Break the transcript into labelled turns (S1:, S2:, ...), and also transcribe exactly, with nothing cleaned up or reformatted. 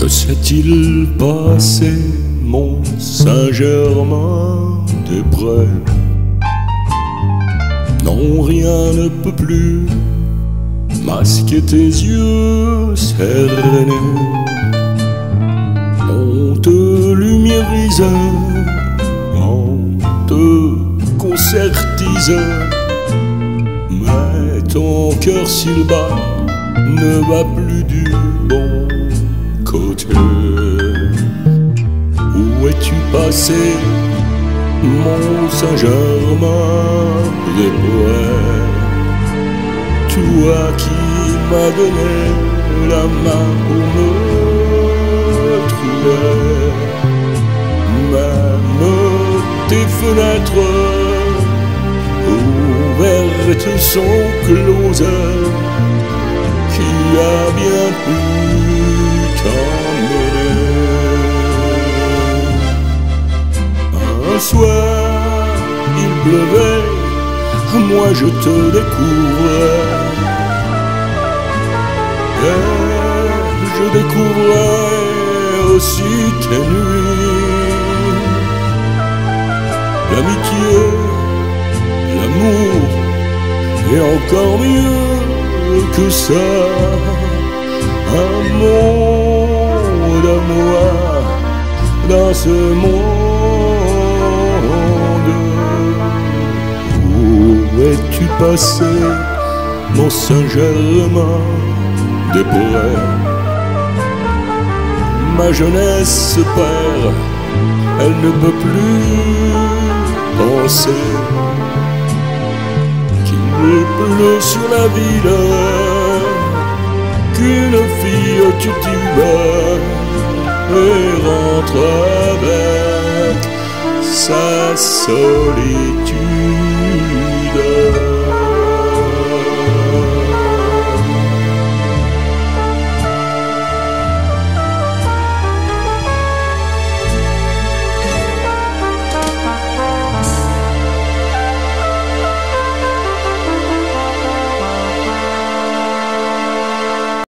S1: Que s'est-il passé, mon Saint-Germain-des-Prés? Non, rien ne peut plus masquer tes yeux sérénés. On te lumiérisait, on te concertisait, mais ton cœur s'il bat ne va plus du bon côté. Où es-tu passé, mon Saint-Germain-des-Prés? Toi qui m'as donné la main pour me trouver. Même tes fenêtres ouvertes sont closes. Qui a bien pu t'emmener? Un soir, il pleuvait, moi je te découvrais. Et je découvrais aussi tes nuits. L'amitié, l'amour, et encore mieux que ça, un monde à moi dans ce monde. Où es-tu passé, mon Saint-Germain-des-Prés? Ma jeunesse se perd, elle ne peut plus penser qu'il pleut sur la ville, qu'une fille titube et rentre avec sa solitude.